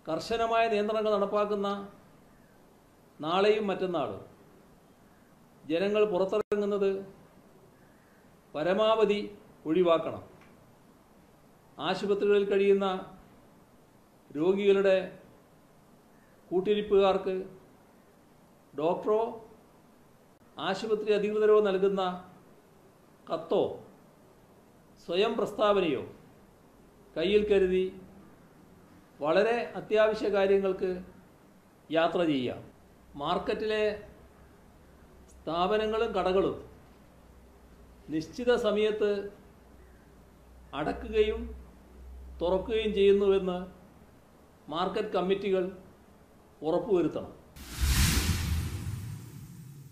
കർശനമായ നിയന്ത്രണങ്ങൾ നടപ്പാക്കുന്ന നാളെയും മറ്റന്നാളും ജനങ്ങൾ പുറത്തിറങ്ങുന്നത് പരമാവധി ഒഴിവാക്കണം. ആശുപത്രികളിൽ കഴിയുന്ന രോഗികളുടെ കൂട്ടിരിപ്പുകാർക്ക് ഡോക്ടറോ ആശുപത്രി അധികൃതരോ നൽകുന്ന കത്തോ സ്വയം പ്രസ്താവനയോ കയ്യിൽ കരുതി വളരെ അത്യാവശ്യ കാര്യങ്ങൾക്ക് യാത്ര ചെയ്യാം. മാർക്കറ്റിലെ സ്ഥാപനങ്ങളും കടകളും നിശ്ചിത സമയത്ത് അടക്കുകയും തുറക്കുകയും ചെയ്യുന്നുവെന്ന് മാർക്കറ്റ് കമ്മിറ്റികൾ ഉറപ്പുവരുത്തണം.